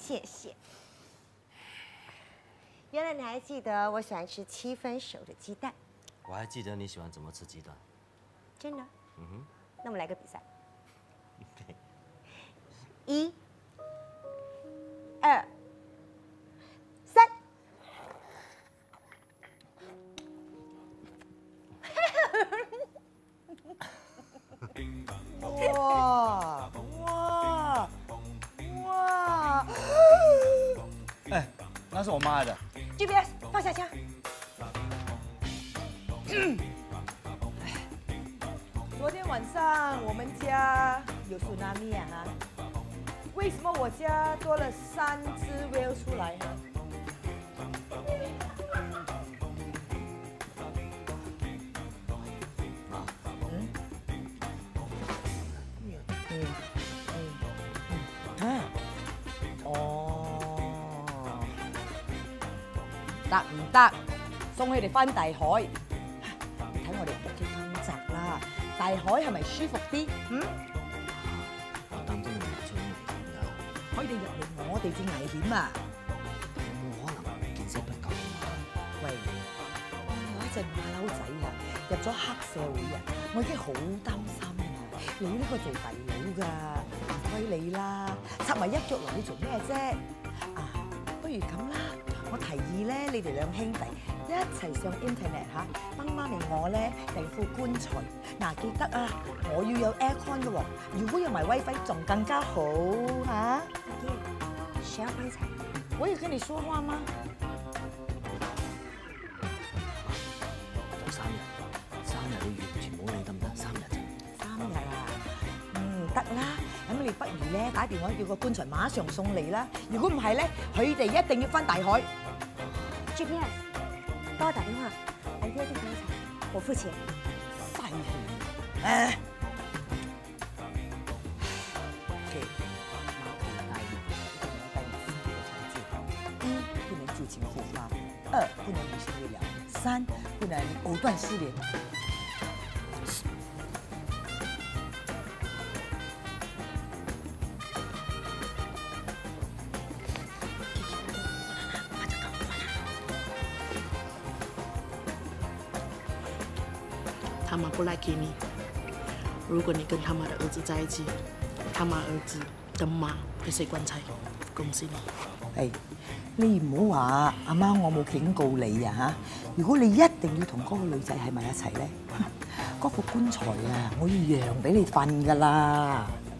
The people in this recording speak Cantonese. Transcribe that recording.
谢谢。原来你还记得我喜欢吃7分熟的鸡蛋， 我还记得你喜欢怎么吃鸡蛋。 真的？ 嗯哼。 那我们来个比赛。1、2、3。哇哇哇！ 哎，那是我妈的。 GPS 放下枪。 昨天晚上我们家有苏纳米啊，为什么我家多了3只 whale 出来呢？得唔得？送佢哋翻大海。你睇我哋屋企咁窄啦，大海係咪舒服啲？ 我擔心你出危險㗎。 佢哋入嚟我哋至危險啊！ 有冇可能見識不夠啊？ 喂，我一隻馬騮仔啊，入咗黑社會啊，我已經好擔心啊！你呢個做弟佬㗎，唔該你啦，插埋一腳落去做咩啫？啊，不如咁啦。我提議咧，你哋兩兄弟一齊上 internet 嚇，幫媽咪我咧訂副棺材。嗱，記得啊，我要有 aircon 嘅喎，如果有埋 WiFi 仲更加好嚇。 阿爹，谁要棺材？ 我有跟你說話嗎？ 就3日你完全冇理得唔得？3日啫。 3日啊，得啦。咁你不如咧打電話叫個棺材馬上送嚟啦。如果唔係咧，佢哋一定要翻大海。 GPS，幫我打電話，俺爹訂棺材，我付錢。 嘥氣！誒。不能旧情复发，2不能无情未了，3不能藕断丝连。 他妈不 like 你。如果你跟他妈的儿子在一起，他妈儿子的妈会睡棺材。恭喜你！ 係，你唔好話阿媽，我冇警告你啊嚇！如果你一定要同嗰個女仔喺埋一齊咧，嗰副棺材啊，我要讓俾你瞓㗎啦。